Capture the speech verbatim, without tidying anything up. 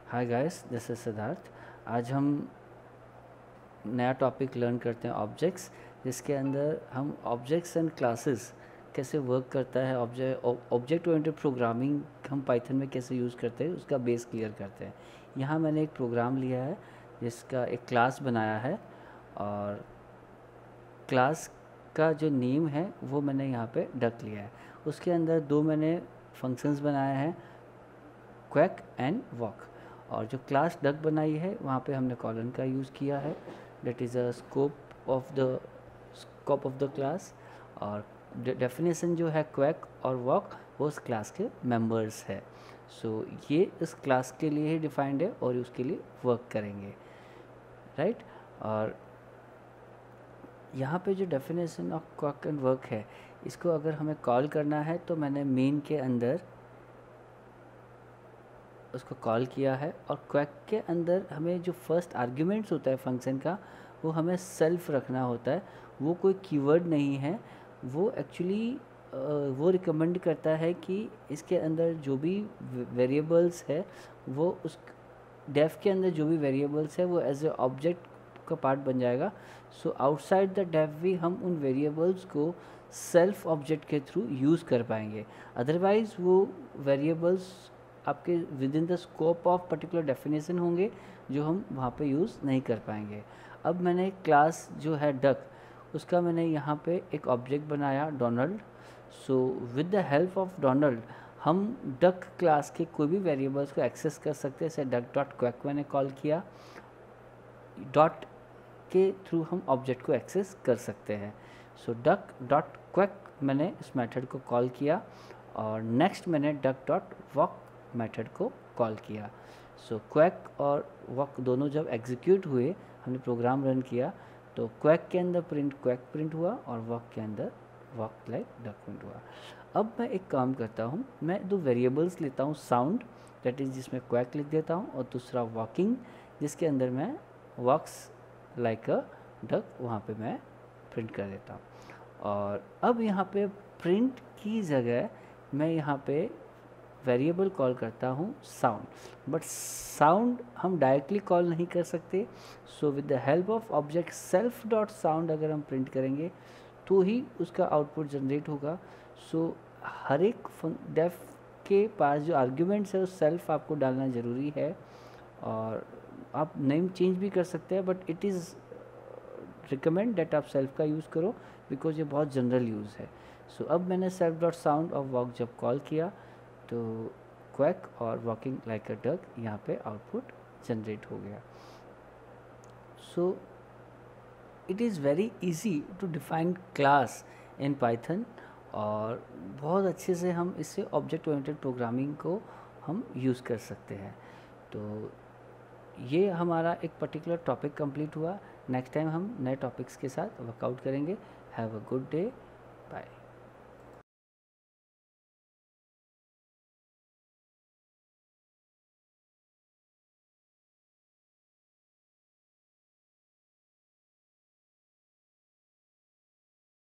Hi guys, this is Siddharth. आज हम नया टॉपिक लर्न करते हैं ऑब्जेक्ट्स, जिसके अंदर हम ऑब्जेक्ट्स एंड क्लासेस कैसे वर्क करता है। ऑब्जेक्ट ऑब्जेक्ट ओरिएंटेड प्रोग्रामिंग हम पाइथन में कैसे यूज़ करते हैं उसका बेस क्लियर करते हैं। यहाँ मैंने एक प्रोग्राम लिया है जिसका एक क्लास बनाया है, और क्लास का जो नेम है वो मैंने यहाँ पे डक लिया है। उसके अंदर दो मैंने फंक्शंस बनाए हैं, क्वैक एंड वॉक। और जो क्लास डक बनाई है वहाँ पे हमने कॉलन का यूज़ किया है, that is a scope of the scope of the class. और डेफिनेशन जो है क्वैक और वॉक वो उस क्लास के मेंबर्स है। सो so, ये इस क्लास के लिए ही डिफाइंड है और उसके लिए वर्क करेंगे, राइट right? और यहाँ पे जो definition of quack and work है, इसको अगर हमें कॉल करना है तो मैंने मेन के अंदर उसको कॉल किया है। और क्वैक के अंदर हमें जो फर्स्ट आर्ग्यूमेंट्स होता है फंक्शन का, वो हमें सेल्फ रखना होता है। वो कोई कीवर्ड नहीं है, वो एक्चुअली वो रिकमेंड करता है कि इसके अंदर जो भी वेरिएबल्स है वो उस डेफ के अंदर जो भी वेरिएबल्स है वो एज ए ऑब्जेक्ट का पार्ट बन जाएगा। सो आउटसाइड द डेफ भी हम उन वेरिएबल्स को सेल्फ ऑब्जेक्ट के थ्रू यूज़ कर पाएंगे। अदरवाइज़ वो वेरिएबल्स आपके within the scope of particular definition होंगे जो हम वहाँ पे यूज़ नहीं कर पाएंगे। अब मैंने क्लास जो है डक, उसका मैंने यहाँ पे एक ऑब्जेक्ट बनाया Donald. So with the help of Donald हम डक क्लास के कोई भी वेरिएबल्स को एक्सेस कर सकते हैं। जैसे डक डॉट क्वैक मैंने कॉल किया, डॉट के थ्रू हम ऑब्जेक्ट को एक्सेस कर सकते हैं। सो डक डॉट क्वैक मैंने इस मेथड को कॉल किया, और नेक्स्ट मैंने डक डॉट वॉक मेथड को कॉल किया। सो क्वैक और वॉक दोनों जब एग्जीक्यूट हुए, हमने प्रोग्राम रन किया, तो क्वैक के अंदर प्रिंट क्वैक प्रिंट हुआ और वॉक के अंदर वॉक लाइक डक प्रिंट हुआ। अब मैं एक काम करता हूँ, मैं दो वेरिएबल्स लेता हूँ, साउंड दैट इज़ जिसमें क्वैक लिख देता हूँ, और दूसरा वॉकिंग जिसके अंदर मैं वॉक्स लाइक अ डक वहाँ पे मैं प्रिंट कर देता हूँ। और अब यहाँ पे प्रिंट की जगह मैं यहाँ पे वेरिएबल कॉल करता हूँ साउंड। बट साउंड हम डायरेक्टली कॉल नहीं कर सकते। So with the help of object self dot sound अगर हम प्रिंट करेंगे तो ही उसका आउटपुट जनरेट होगा। सो so, हर एक डेफ के पास जो आर्ग्यूमेंट्स है उस सेल्फ आपको डालना ज़रूरी है। और आप नेम चेंज भी कर सकते हैं, but it is recommended आप सेल्फ का यूज़ करो, बिकॉज ये बहुत जनरल यूज़ है। सो so, अब मैंने सेल्फ डॉट साउंड और वॉक जब कॉल किया तो क्वैक और वॉकिंग लाइक अ डक यहाँ पे आउटपुट जनरेट हो गया। So it is very easy to define class in Python, और बहुत अच्छे से हम इससे ऑब्जेक्ट ओरिएंटेड प्रोग्रामिंग को हम यूज़ कर सकते हैं। तो ये हमारा एक पर्टिकुलर टॉपिक कंप्लीट हुआ। नेक्स्ट टाइम हम नए टॉपिक्स के साथ वर्कआउट करेंगे। Have a good day, bye.